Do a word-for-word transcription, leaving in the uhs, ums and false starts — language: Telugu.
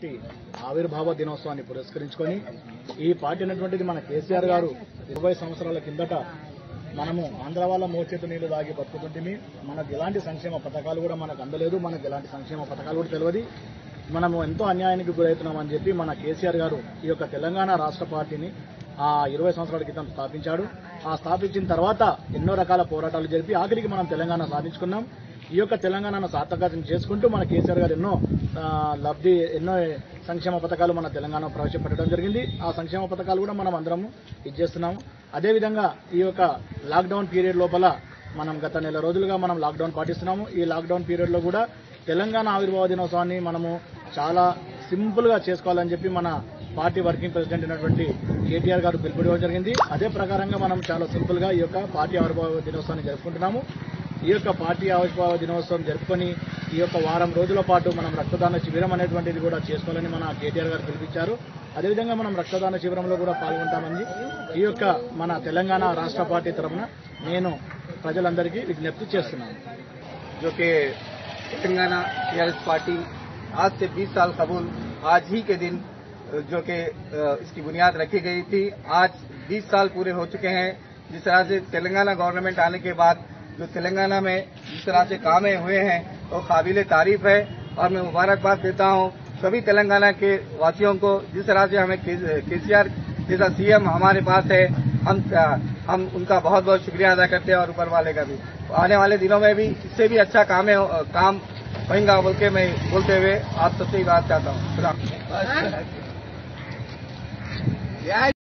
పార్టీ ఆవిర్భావ దినోత్సవాన్ని పురస్కరించుకొని ఈ పార్టీ అనేటువంటిది మన కేసీఆర్ గారు ఇరవై సంవత్సరాల కిందట మనము ఆంధ్ర వాళ్ళ మోచేతు నీళ్లు దాగి బతుకుతుంటే మనకు ఎలాంటి సంక్షేమ పథకాలు కూడా మనకు అందలేదు, మనకు ఎలాంటి సంక్షేమ పథకాలు కూడా తెలియదు, మనము ఎంతో అన్యాయానికి గురవుతున్నామని చెప్పి మన కేసీఆర్ గారు ఈ యొక్క తెలంగాణ రాష్ట్ర పార్టీని ఆ ఇరవై సంవత్సరాల క్రితం స్థాపించాడు. ఆ స్థాపించిన తర్వాత ఎన్నో రకాల పోరాటాలు జరిపి ఆఖరికి మనం తెలంగాణ సాధించుకున్నాం. ఈ యొక్క తెలంగాణను సార్థకతం చేసుకుంటూ మన కేసీఆర్ గారు ఎన్నో లబ్ధి ఎన్నో సంక్షేమ పథకాలు మన తెలంగాణ ప్రవేశపెట్టడం జరిగింది. ఆ సంక్షేమ పథకాలు కూడా మనం అందరము ఇచ్చేస్తున్నాము. అదేవిధంగా ఈ యొక్క లాక్డౌన్ పీరియడ్ లోపల మనం గత నెల రోజులుగా మనం లాక్డౌన్ పాటిస్తున్నాము. ఈ లాక్డౌన్ పీరియడ్ లో కూడా తెలంగాణ ఆవిర్భావ దినోత్సవాన్ని మనము చాలా సింపుల్ గా చేసుకోవాలని చెప్పి మన పార్టీ వర్కింగ్ ప్రెసిడెంట్ అయినటువంటి కేటీఆర్ గారు పిలుపునివ్వడం జరిగింది. అదే ప్రకారంగా మనం చాలా సింపుల్ గా ఈ యొక్క పార్టీ ఆవిర్భావ దినోత్సవాన్ని జరుపుకుంటున్నాము. ఈ యొక్క పార్టీ ఆవిర్భావ దినోత్సవం జరుపుకొని ఈ యొక్క వారం రోజుల పాటు మనం రక్తదాన శిబిరం అనేటువంటిది కూడా చేసుకోవాలని మన కేటీఆర్ గారు పిలిపించారు. అదేవిధంగా మనం రక్తదాన శిబిరంలో కూడా పాల్గొంటామని ఈ యొక్క మన తెలంగాణ రాష్ట్ర పార్టీ తరఫున నేను ప్రజలందరికీ విజ్ఞప్తి చేస్తున్నాను. जो कि तेलंगाना टीआरएस पार्टी आज से बीस साल कबूल आज ही के दिन जो कि इसकी बुनियाद रखी गई थी, आज बीस साल पूरे हो चुके हैं। जिस तरह से तेलंगाना गवर्नमेंट आने के बाद जो तेलंगाना में जिस तरह से कामें हुए हैं वो काबिले तारीफ है और मैं मुबारकबाद देता हूँ सभी तेलंगाना के वासियों को। जिस तरह से हमें केसीआर जैसा सीएम हमारे पास है, हम हम उनका बहुत बहुत शुक्रिया अदा करते हैं और ऊपर वाले का भी। आने वाले दिनों में भी इससे भी अच्छा काम है काम होगा बोल के मैं बोलते हुए आप सबसे ही बात चाहता हूँ।